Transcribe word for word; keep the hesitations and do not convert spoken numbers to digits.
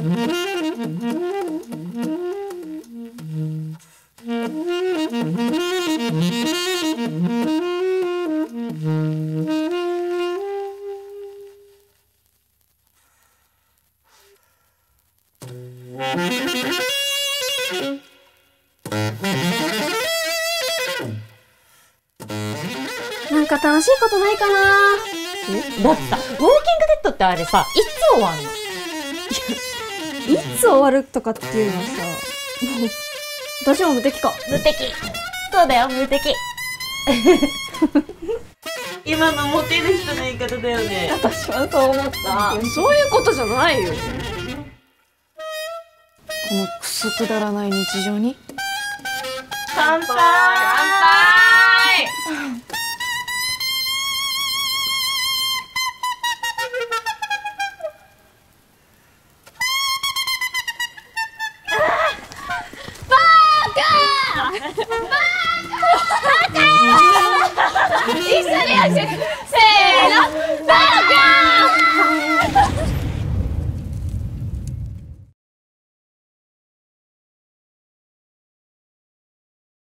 なんか楽しいことないかな。 え、だってさ、ウォーキングデッドってあれさ、いつ終わんの？ いつ終わるとかっていうのはさ、もう私も無敵か。 無敵。そうだよ、無敵。今のモテる人の言い方だよね。 私はそう思った。そういうことじゃないよ。このクソくだらない日常に乾杯。乾杯。 一緒にやって